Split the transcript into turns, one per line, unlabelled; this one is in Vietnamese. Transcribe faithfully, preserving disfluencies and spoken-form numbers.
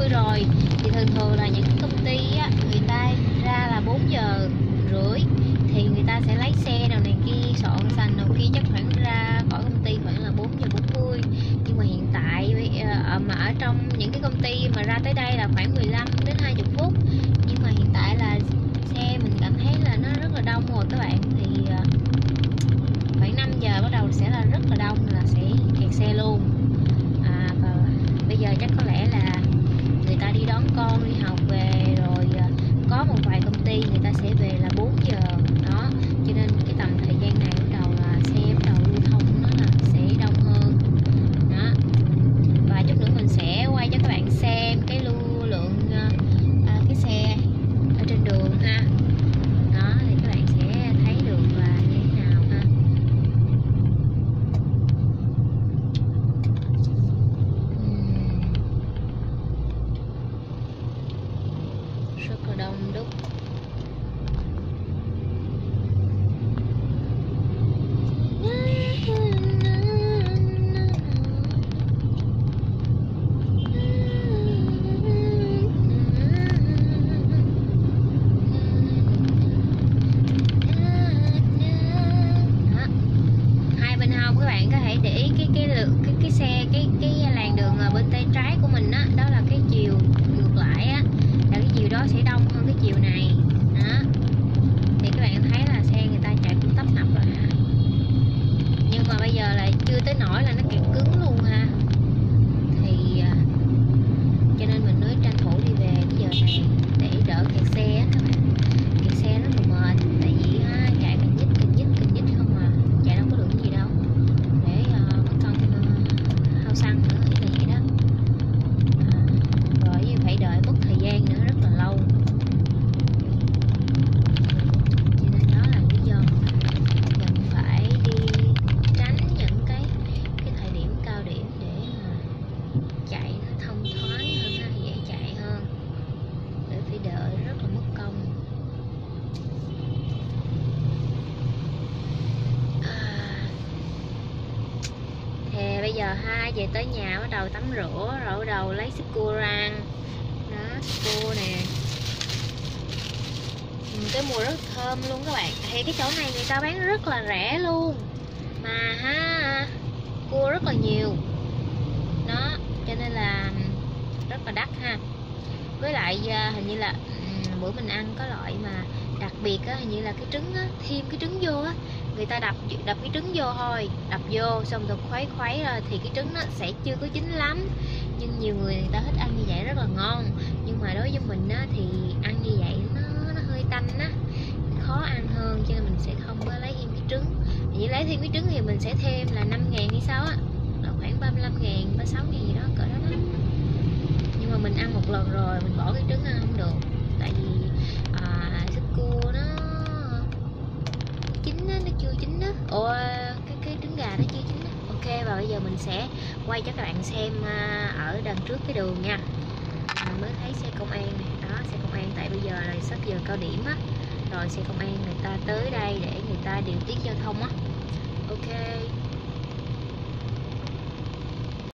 mươi rồi. Thì thường thường là những công ty á, người ta ra là bốn giờ rưỡi thì người ta sẽ lấy xe nào này kia soạn sành nào kia, chắc khoảng ra khỏi công ty khoảng là bốn giờ bốn mươi. Nhưng mà hiện tại mà ở trong những cái công ty mà ra tới đây là khoảng mười lăm đến hai mươi phút. Nhưng mà hiện tại là xe mình cảm thấy là nó rất là đông rồi các bạn. Thì khoảng năm giờ bắt đầu sẽ là rất là đông, là sẽ kẹt xe luôn. À, và bây giờ chắc có lẽ là người ta đi đón con đi học về rồi, có một vài công ty người ta sẽ về là bốn giờ đó, cho nên cái tầm thời gian này bắt đầu là xe bắt đầu lưu thông nó là sẽ đông hơn đó. Và chút nữa mình sẽ quay cho các bạn xem cái lưu lượng à, cái xe ở trên đường ha. Đó thì các bạn sẽ thấy được là như thế nào ha. uhm. Rất là đông đúc. Sẽ đông hơn cái chiều này đó. Thì các bạn thấy là xe người ta chạy cũng tấp nập rồi ha. Nhưng mà bây giờ là chưa tới nỗi là nó kẹt cứng luôn ha. Thì cho nên mình mới tranh thủ đi về cái giờ này để đỡ kẹt xe á các bạn. Kẹt xe rất là mệt. Tại vì ha, chạy cần nhích cần nhích cần nhích không à. Chạy đâu có được gì đâu. Để uh, mất công uh, hao xăng nữa là vậy đó. À, rồi phải đợi mất thời gian nữa rất là lâu. Cho nên đó là lý do mình phải đi tránh những cái cái thời điểm cao điểm để mà chạy nó thông thoáng hơn, nó dễ chạy hơn, để phải đợi rất là mất công. À, thì bây giờ ha, về tới nhà bắt đầu tắm rửa rồi bắt đầu lấy súp cua ra. Đó, cua nè. Cái mùi rất thơm luôn các bạn. Thì cái chỗ này người ta bán rất là rẻ luôn. Mà ha, cua rất là nhiều. Đó, cho nên là rất là đắt ha. Với lại hình như là bữa mình ăn có loại mà đặc biệt á, hình như là cái trứng á, thêm cái trứng vô á. Người ta đập đập cái trứng vô thôi, đập vô xong rồi khuấy khuấy rồi thì cái trứng nó sẽ chưa có chín lắm. Nhưng nhiều người người ta thích ăn như vậy rất là ngon. Nhưng mà đối với mình á, thì ăn như vậy nó, nó hơi tanh á, khó ăn hơn, cho nên mình sẽ không có lấy thêm cái trứng. Vì lấy thêm cái trứng thì mình sẽ thêm là năm ngàn hay sao á, là khoảng ba mươi lăm ngàn, ba mươi sáu ngàn gì đó, cỡ đó đó. Nhưng mà mình ăn một lần rồi, mình bỏ cái trứng ăn không được. Tại vì à, súp cua nó chín á, nó chưa chín á. Ồ, cái, cái trứng gà nó chưa chín á. Ok, và bây giờ mình sẽ quay cho các bạn xem ở đằng trước cái đường nha. Mình mới thấy xe công an này, đó xe công an, tại bây giờ là sắp giờ cao điểm á, rồi xe công an người ta tới đây để người ta điều tiết giao thông á. Ok.